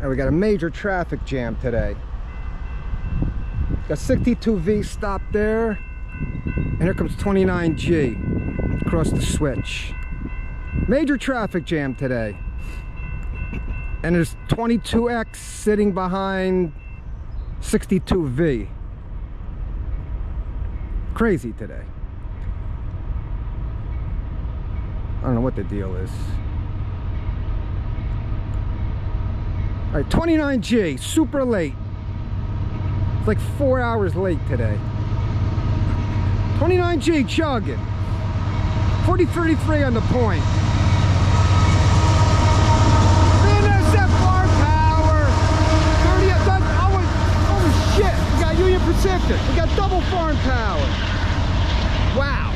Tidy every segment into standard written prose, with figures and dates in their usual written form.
And we got a major traffic jam today. Got 62V stopped there. And here comes 29G across the switch. Major traffic jam today. And there's 22X sitting behind 62V. Crazy today. I don't know what the deal is. All right, 29G, super late. It's like 4 hours late today. 29G chugging. 4033 on the point. BNSF bar power. 30. Holy shit! We got Union Pacific. We got double foreign power. Wow.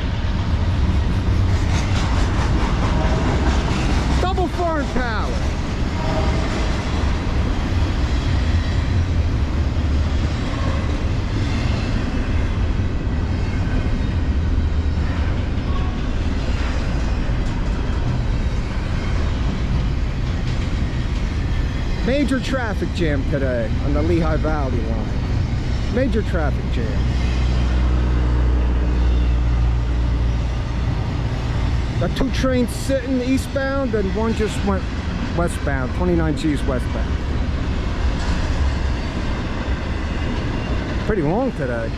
Double foreign power. Major traffic jam today on the Lehigh Valley line. Major traffic jam. Got 2 trains sitting eastbound and one just went westbound. 29G's westbound. Pretty long today.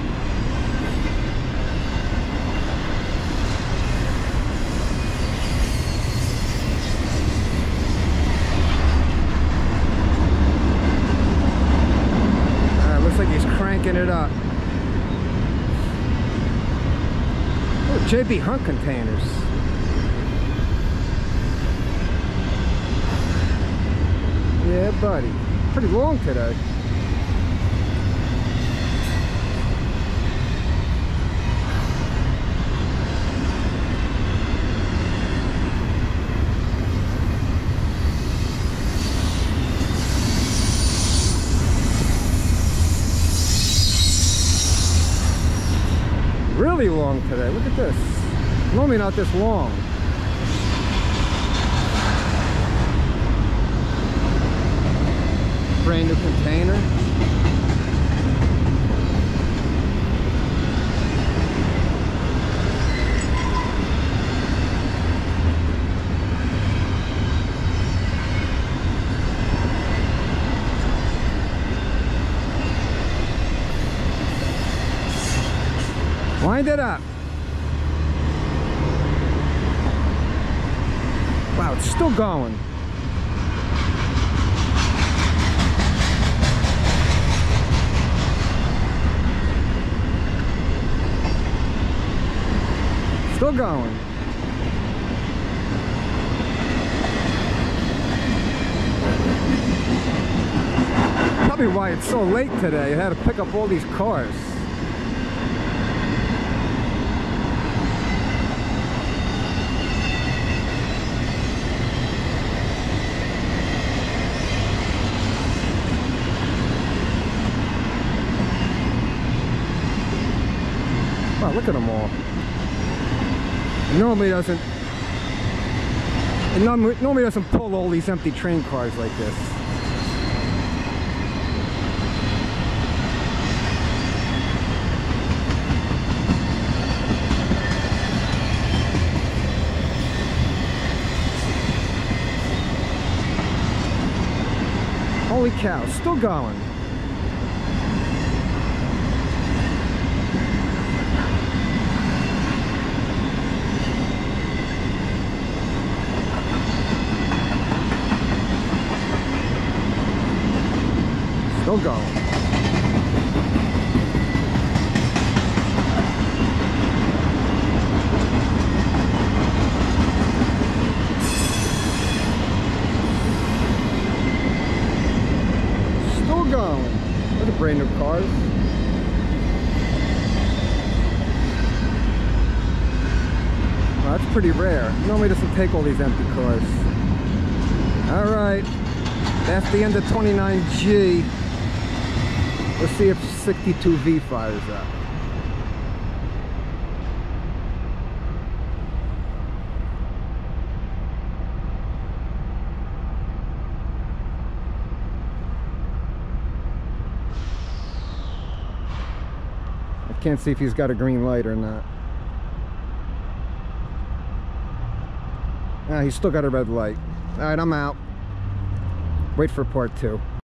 Looks like he's cranking it up. Oh, JB Hunt containers. Yeah, buddy. Pretty long today. Really long today. Look at this. Normally not this long. Brand new container. Wind it up. Wow, it's still going. Still going. Probably why it's so late today. I had to pick up all these cars. Wow, look at them all. It normally doesn't pull all these empty train cars like this. Holy cow, still going. Still going. Still going. Those are brand new cars. Well, that's pretty rare. Normally doesn't take all these empty cars. All right. That's the end of 29G. Let's see if 62V fires up. can't see if he's got a green light or not. He's still got a red light. Alright, I'm out. Wait for part 2.